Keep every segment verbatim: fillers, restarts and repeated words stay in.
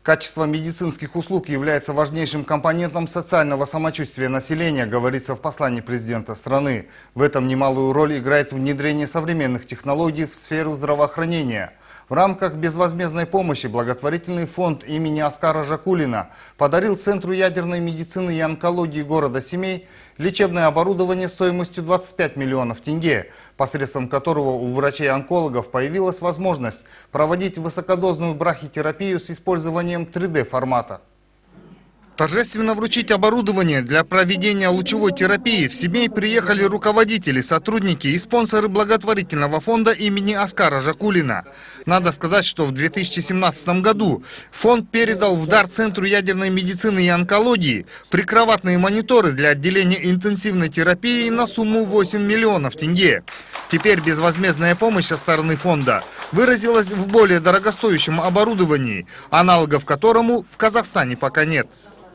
Качество медицинских услуг является важнейшим компонентом социального самочувствия населения, говорится в послании президента страны. В этом немалую роль играет внедрение современных технологий в сферу здравоохранения. В рамках безвозмездной помощи благотворительный фонд имени Оскара Жакулина подарил Центру ядерной медицины и онкологии города Семей лечебное оборудование стоимостью двадцать пять миллионов тенге, посредством которого у врачей-онкологов появилась возможность проводить высокодозную брахитерапию с использованием три дэ формата. Торжественно вручить оборудование для проведения лучевой терапии в Семей приехали руководители, сотрудники и спонсоры благотворительного фонда имени Оскара Жакулина. Надо сказать, что в две тысячи семнадцатом году фонд передал в дар Центру ядерной медицины и онкологии прикроватные мониторы для отделения интенсивной терапии на сумму восемь миллионов тенге. Теперь безвозмездная помощь со стороны фонда выразилась в более дорогостоящем оборудовании, аналогов которому в Казахстане пока нет.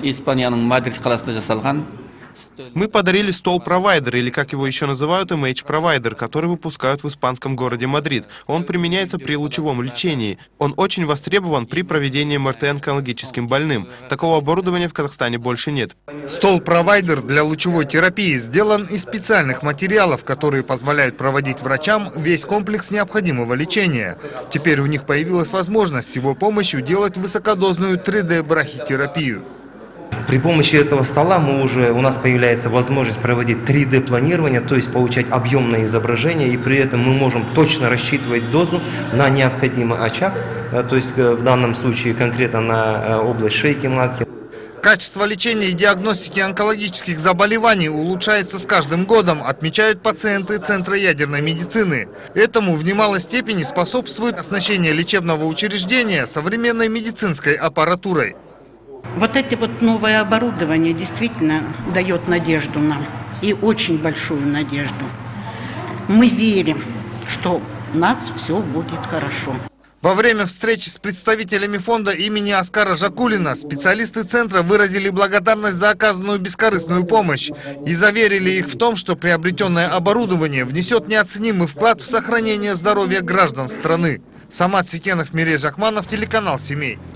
Мы подарили стол-провайдер, или как его еще называют, эм эйч-провайдер, который выпускают в испанском городе Мадрид. Он применяется при лучевом лечении. Он очень востребован при проведении эм эр тэ онкологическим больным. Такого оборудования в Казахстане больше нет. Стол-провайдер для лучевой терапии сделан из специальных материалов, которые позволяют проводить врачам весь комплекс необходимого лечения. Теперь у них появилась возможность с его помощью делать высокодозную три дэ брахитерапию. При помощи этого стола мы уже, у нас появляется возможность проводить три дэ планирование, то есть получать объемное изображение, и при этом мы можем точно рассчитывать дозу на необходимый очаг, то есть в данном случае конкретно на область шейки матки. Качество лечения и диагностики онкологических заболеваний улучшается с каждым годом, отмечают пациенты Центра ядерной медицины. Этому в немалой степени способствует оснащение лечебного учреждения современной медицинской аппаратурой. Вот это вот новое оборудование действительно дает надежду нам, и очень большую надежду. Мы верим, что у нас все будет хорошо. Во время встречи с представителями фонда имени Оскара Жакулина специалисты центра выразили благодарность за оказанную бескорыстную помощь и заверили их в том, что приобретенное оборудование внесет неоценимый вклад в сохранение здоровья граждан страны. Самат Секенов, Мирей Жакманов, телеканал Семей.